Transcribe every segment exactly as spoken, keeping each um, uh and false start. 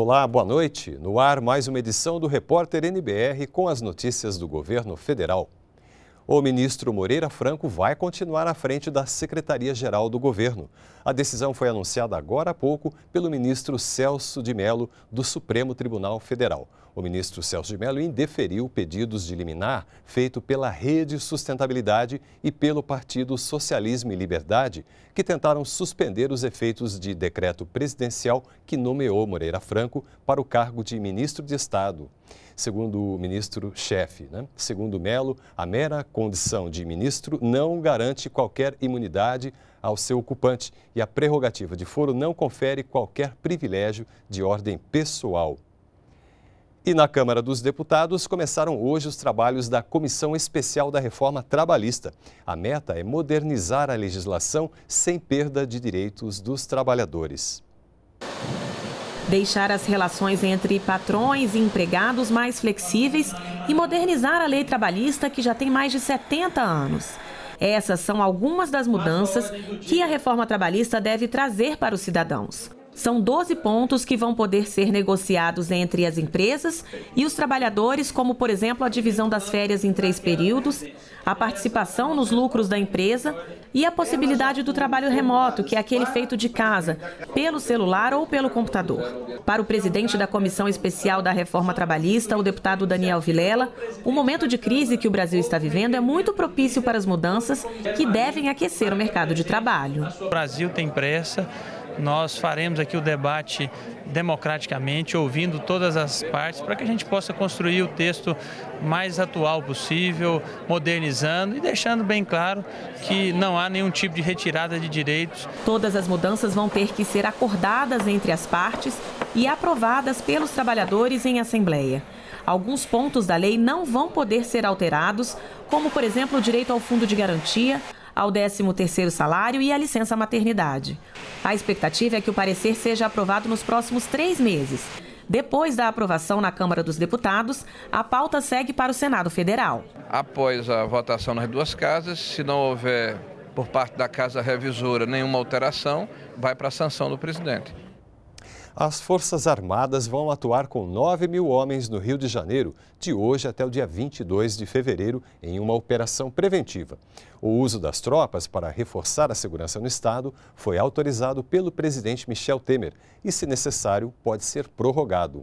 Olá, boa noite. No ar, mais uma edição do Repórter N B R com as notícias do governo federal. O ministro Moreira Franco vai continuar à frente da Secretaria-Geral do Governo. A decisão foi anunciada agora há pouco pelo ministro Celso de Mello, do Supremo Tribunal Federal. O ministro Celso de Mello indeferiu pedidos de liminar feito pela Rede Sustentabilidade e pelo Partido Socialismo e Liberdade, que tentaram suspender os efeitos de decreto presidencial que nomeou Moreira Franco para o cargo de ministro de Estado. Segundo o ministro-chefe, né? Segundo Mello, a mera condição de ministro não garante qualquer imunidade ao seu ocupante e a prerrogativa de foro não confere qualquer privilégio de ordem pessoal. E na Câmara dos Deputados começaram hoje os trabalhos da Comissão Especial da Reforma Trabalhista. A meta é modernizar a legislação sem perda de direitos dos trabalhadores. Deixar as relações entre patrões e empregados mais flexíveis e modernizar a lei trabalhista, que já tem mais de setenta anos. Essas são algumas das mudanças que a reforma trabalhista deve trazer para os cidadãos. São doze pontos que vão poder ser negociados entre as empresas e os trabalhadores, como, por exemplo, a divisão das férias em três períodos, a participação nos lucros da empresa e a possibilidade do trabalho remoto, que é aquele feito de casa, pelo celular ou pelo computador. Para o presidente da Comissão Especial da Reforma Trabalhista, o deputado Daniel Vilela, o momento de crise que o Brasil está vivendo é muito propício para as mudanças que devem aquecer o mercado de trabalho. O Brasil tem pressa. Nós faremos aqui o debate democraticamente, ouvindo todas as partes, para que a gente possa construir o texto mais atual possível, modernizando e deixando bem claro que não há nenhum tipo de retirada de direitos. Todas as mudanças vão ter que ser acordadas entre as partes e aprovadas pelos trabalhadores em assembleia. Alguns pontos da lei não vão poder ser alterados, como, por exemplo, o direito ao fundo de garantia, ao décimo terceiro salário e à licença maternidade. A expectativa é que o parecer seja aprovado nos próximos três meses. Depois da aprovação na Câmara dos Deputados, a pauta segue para o Senado Federal. Após a votação nas duas casas, se não houver, por parte da Casa Revisora, nenhuma alteração, vai para a sanção do presidente. As Forças Armadas vão atuar com nove mil homens no Rio de Janeiro, de hoje até o dia vinte e dois de fevereiro, em uma operação preventiva. O uso das tropas para reforçar a segurança no estado foi autorizado pelo presidente Michel Temer e, se necessário, pode ser prorrogado.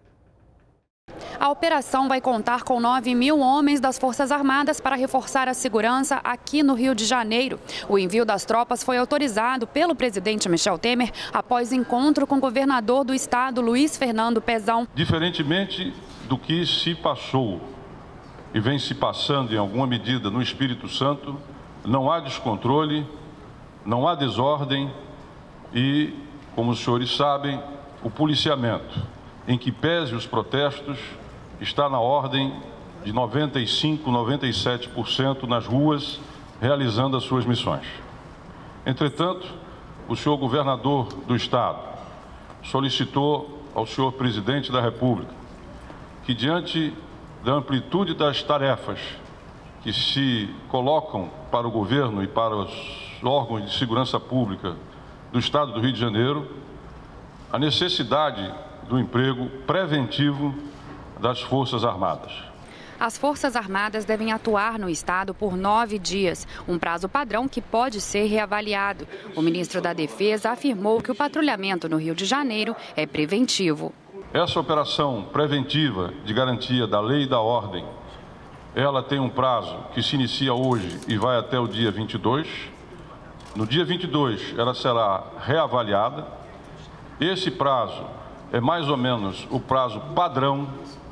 A operação vai contar com nove mil homens das Forças Armadas para reforçar a segurança aqui no Rio de Janeiro. O envio das tropas foi autorizado pelo presidente Michel Temer após encontro com o governador do estado, Luiz Fernando Pezão. Diferentemente do que se passou e vem se passando em alguma medida no Espírito Santo, não há descontrole, não há desordem e, como os senhores sabem, o policiamento, em que pese os protestos, está na ordem de noventa e cinco, noventa e sete por cento nas ruas, realizando as suas missões. Entretanto, o senhor governador do estado solicitou ao senhor presidente da República que, diante da amplitude das tarefas que se colocam para o governo e para os órgãos de segurança pública do estado do Rio de Janeiro, a necessidade do emprego preventivo das Forças Armadas. As Forças Armadas devem atuar no estado por nove dias, um prazo padrão que pode ser reavaliado. O ministro da Defesa afirmou que o patrulhamento no Rio de Janeiro é preventivo. Essa operação preventiva de garantia da lei e da ordem, ela tem um prazo que se inicia hoje e vai até o dia vinte e dois. No dia vinte e dois, ela será reavaliada. Esse prazo é mais ou menos o prazo padrão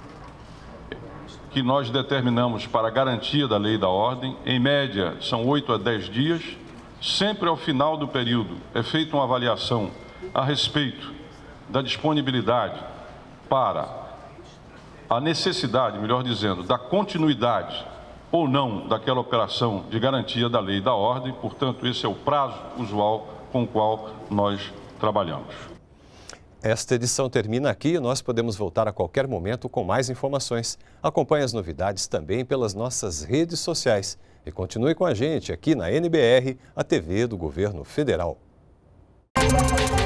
que nós determinamos para a garantia da lei e da ordem. Em média, são oito a dez dias. Sempre ao final do período é feita uma avaliação a respeito da disponibilidade para a necessidade, melhor dizendo, da continuidade ou não daquela operação de garantia da lei e da ordem. Portanto, esse é o prazo usual com o qual nós trabalhamos. Esta edição termina aqui e nós podemos voltar a qualquer momento com mais informações. Acompanhe as novidades também pelas nossas redes sociais. E continue com a gente aqui na N B R, a T V do Governo Federal.